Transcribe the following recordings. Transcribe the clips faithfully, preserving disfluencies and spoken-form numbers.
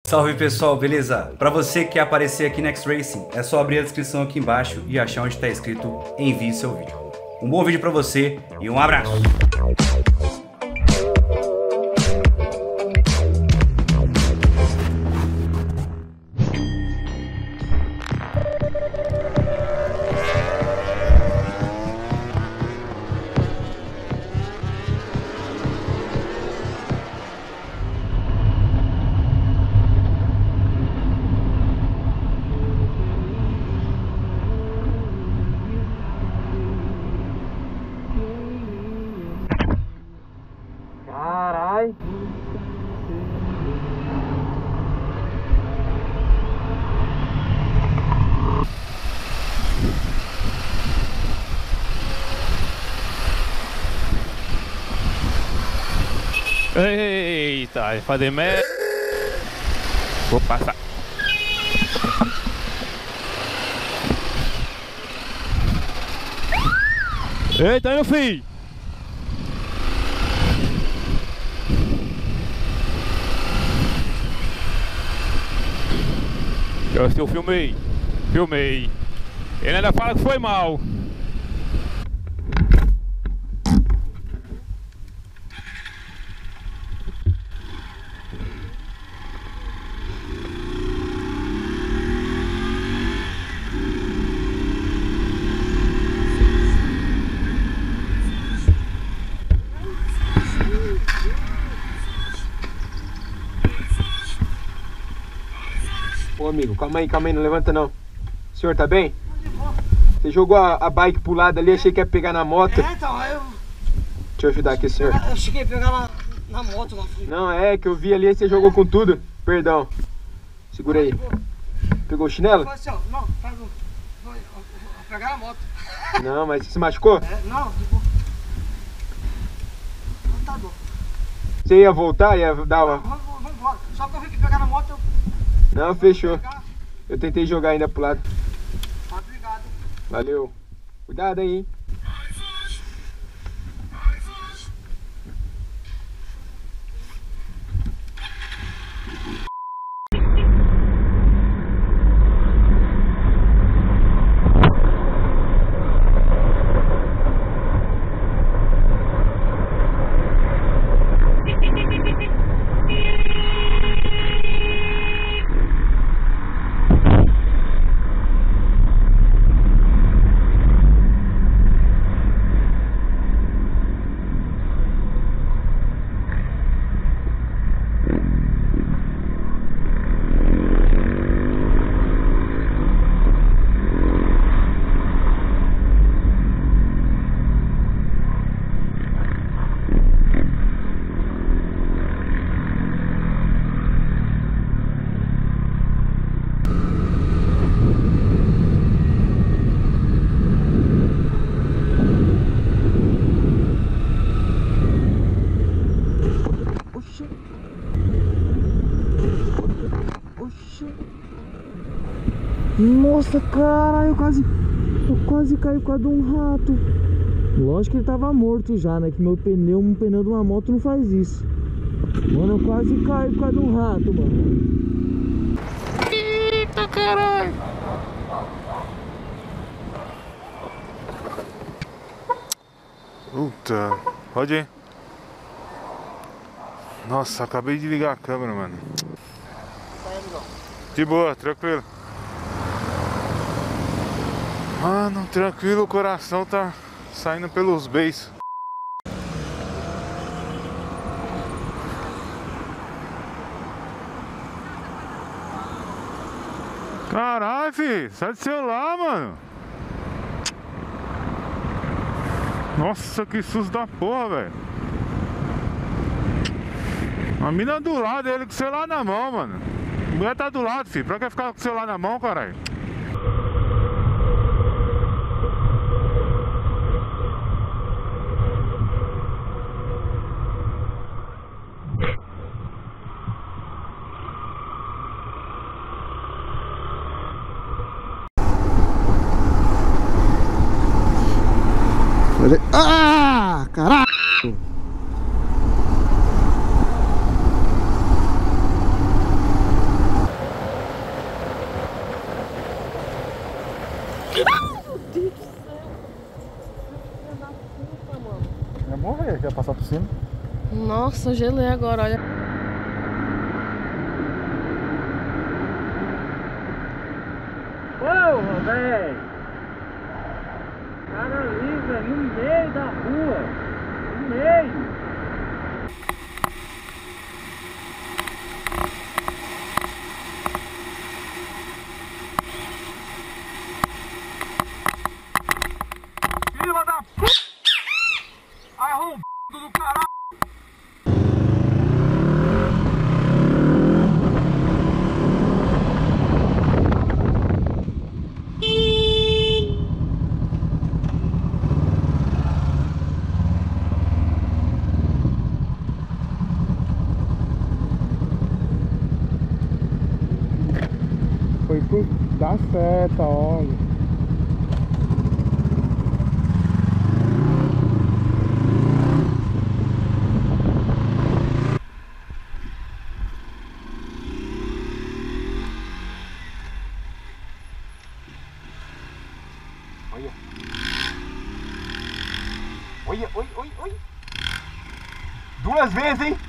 Salve pessoal, beleza? Para você que quer aparecer aqui no X-Racing, é só abrir a descrição aqui embaixo e achar onde está escrito envie seu vídeo. Um bom vídeo para você e um abraço! Carai! Eita, vai fazer merda. Vou passar. Eita, meu filho! Eu, eu filmei, filmei. Ele ainda fala que foi mal. Ô amigo, calma aí, calma aí, não levanta não. O senhor tá bem? Você jogou a, a bike pro lado ali, achei que ia pegar na moto. É, então, eu... Deixa eu ajudar aqui, senhor. Eu cheguei a pegar na, na moto, lá. Não, é que eu vi ali, você jogou com tudo. Perdão. Segura aí. Pegou o chinelo? Assim, ó, não, pegou. Vou pegar na moto. Não, mas você se machucou? É, não, de boa. Não tá bom. Você ia voltar? Ia dar uma... Vamos, vamos embora. Só que eu vi que pegar na moto, eu... Não, fechou. Pegar. Eu tentei jogar ainda pro lado. Tá, obrigado. Valeu. Cuidado aí, hein? Nossa, caralho, eu quase, eu quase caí por causa de um rato. Lógico que ele tava morto já, né? Que meu pneu, um pneu de uma moto não faz isso. Mano, eu quase caí por causa de um rato, mano. Eita, caralho! Puta, pode ir. Nossa, acabei de ligar a câmera, mano. De boa, tranquilo. Mano, tranquilo, o coração tá saindo pelos beiços. Caralho, filho, sai do celular, mano. Nossa, que susto da porra, velho. A mina do lado, ele com o celular na mão, mano. A mulher tá do lado, filho. Pra que ficar com o celular na mão, caralho? Ah, caralho! Nossa, gelei agora, olha. Porra, velho! Cara ali, velho, no meio da rua. No meio. Filha da p... Arrombado do caralho! Foi por dar seta, olha. Olha. Olha, oi, oi, oi. Duas vezes, hein?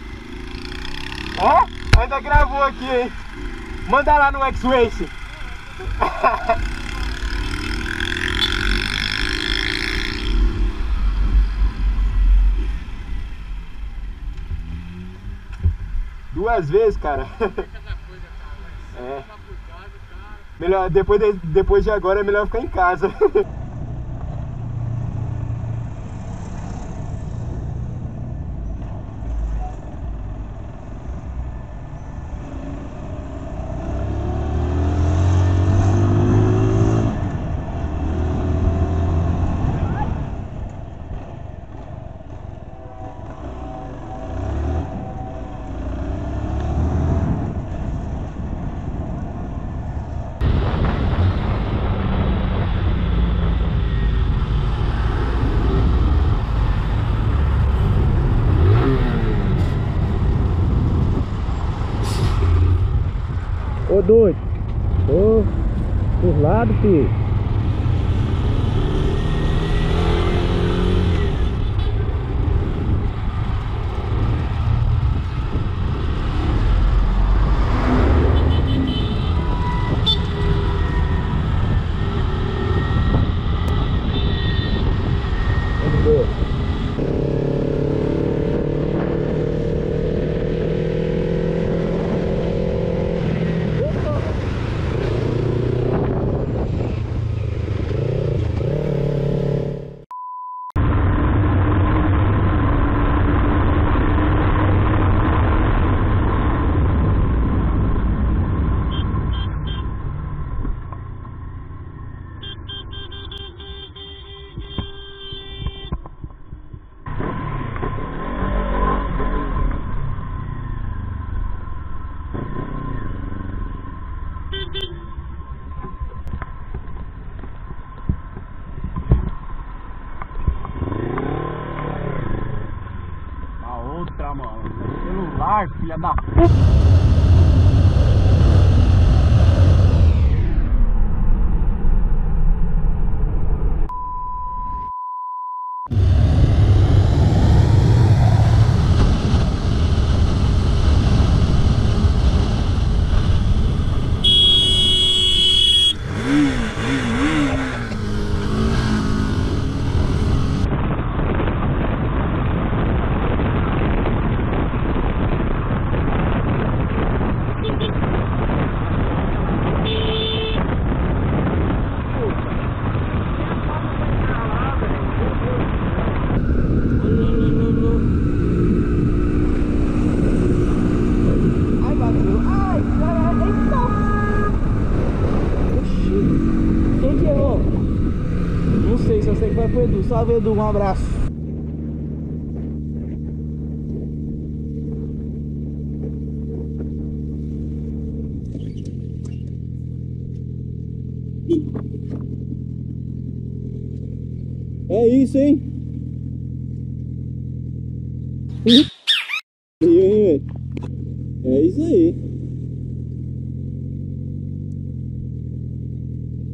Ó, ainda gravou aqui, hein? Manda lá no X-Race. Duas vezes, cara. É. Melhor, depois de, depois de agora é melhor ficar em casa. Ô doido, ô, por lado, filho. A outra, mano. Celular, filha da p. Salve, Edu, um abraço. É isso, hein? É isso aí.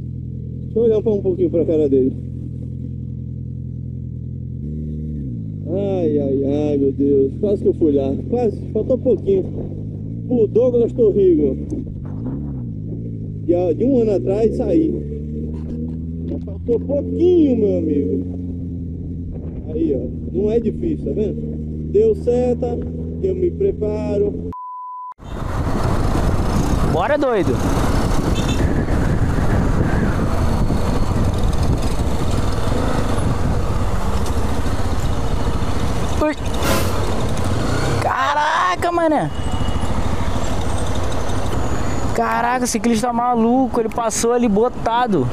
Deixa eu olhar um pouquinho pra cara dele. Ai, ai, ai, meu Deus. Quase que eu fui lá. Quase, faltou pouquinho. O Douglas Torrigo. De, de um ano atrás saí. Mas faltou pouquinho, meu amigo. Aí, ó. Não é difícil, tá vendo? Deu certo, eu me preparo. Bora, doido. Ui. Caraca, mané. Caraca, esse ciclista tá maluco. Ele passou ali botado.